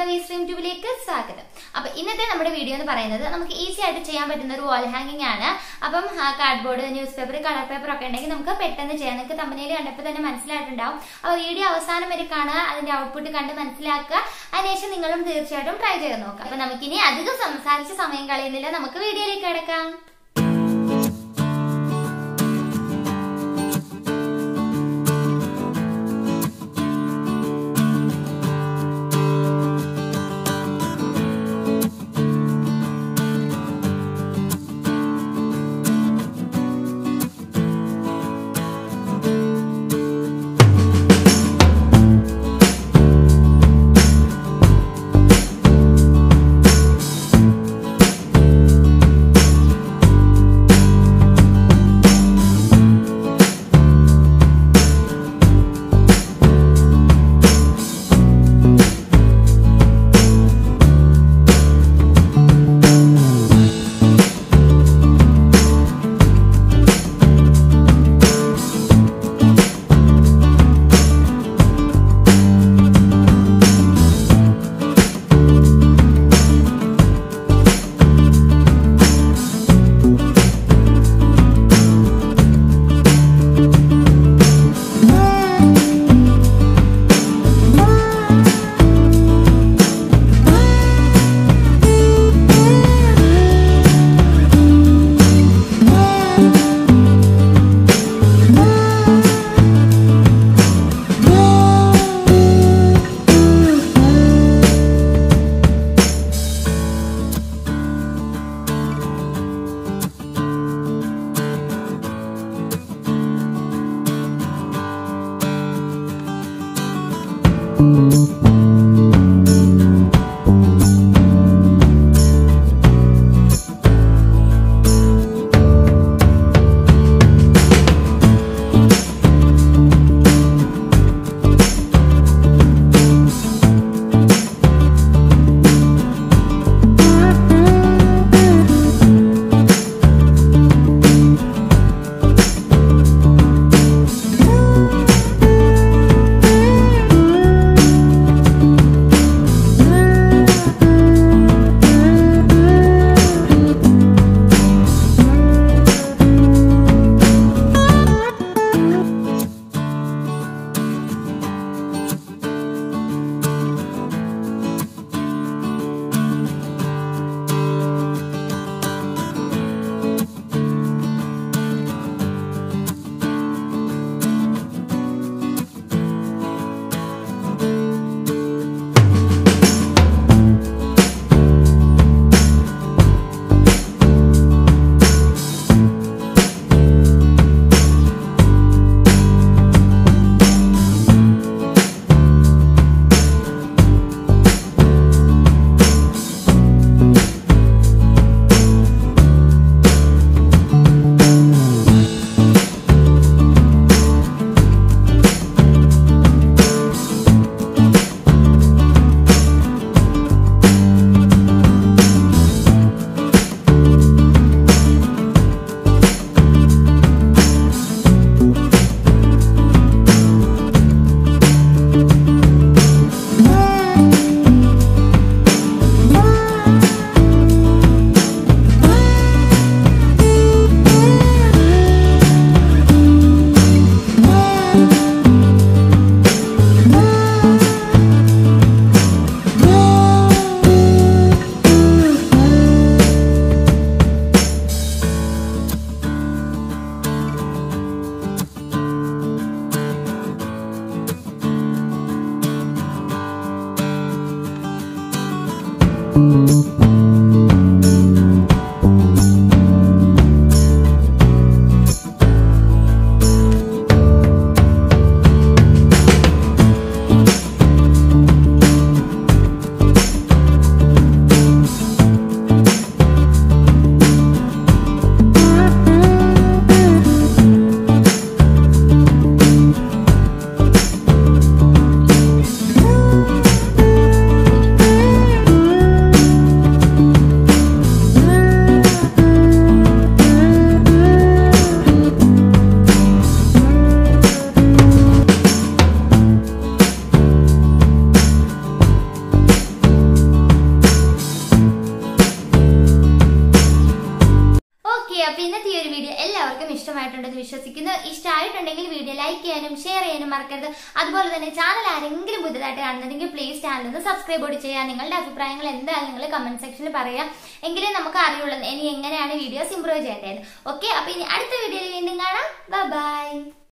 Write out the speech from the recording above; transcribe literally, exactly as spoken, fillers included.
stream ട്യൂബിലേക്ക് സ്വാഗതം. അപ്പോൾ ഇന്നത്തെ നമ്മുടെ വീഡിയോ എന്ന് പറയുന്നത് നമുക്ക് ഈസി ആയിട്ട് ചെയ്യാൻ പറ്റുന്ന ഒരു വാൾ ഹാങ്ങിങ് ആണ്. അപ്പം cardboard, newspaper, colour paper ഒക്കെ ഉണ്ടെങ്കിൽ നമുക്ക് പെട്ടെന്ന് ചെയ്യാം. നിങ്ങൾക്ക് തമ്പനയിൽ കണ്ടപ്പോൾ തന്നെ മനസ്സിലായിട്ടുണ്ടാവും. അപ്പോൾ വീഡിയോ അവസാനം വരെ കാണുക, അതിന്റെ ഔട്ട്പുട്ട് കണ്ട് മനസ്സിലാക്കുക. അതിനുശേഷം നിങ്ങളും തീർച്ചയായിട്ടും ട്രൈ ചെയ്ത് നോക്കാം. അപ്പോൾ നമുക്കിനി അധികം സംസാരിച്ച് സമയം കളയുന്നില്ല, നമുക്ക് വീഡിയോയിലേക്ക് കിടക്കാം. ഇഷ്ടപ്പെട്ടിട്ടുണ്ടെന്ന് വിശ്വസിക്കുന്നു. ഇഷ്ടമായിട്ടുണ്ടെങ്കിൽ വീഡിയോ ലൈക്ക് ചെയ്യാനും ഷെയർ ചെയ്യാനും മറക്കരുത്. അതുപോലെ തന്നെ ചാനൽ ആരെങ്കിലും പുതുതായിട്ട് കാണുന്നുണ്ടെങ്കിൽ പ്ലീസ് ചാനൽ ഒന്ന് സബ്സ്ക്രൈബ് കൂടി ചെയ്യാം. നിങ്ങളുടെ അഭിപ്രായങ്ങൾ എന്തായാലും നിങ്ങൾ കമന്റ് സെക്ഷനിൽ പറയാം. എങ്കിലേ നമുക്ക് അറിയുള്ളൂ ഇനി എങ്ങനെയാണ് വീഡിയോസ് ഇംപ്രൂവ് ചെയ്യേണ്ടത്. ഓക്കെ, അപ്പൊ ഇനി അടുത്ത വീഡിയോയിൽ വീണ്ടും കാണാം. Bye by.